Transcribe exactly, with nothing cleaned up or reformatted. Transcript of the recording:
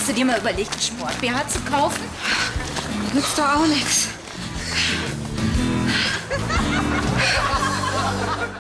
du dir mal überlegt, einen Sport-B H zu kaufen? Nützt doch auch nichts.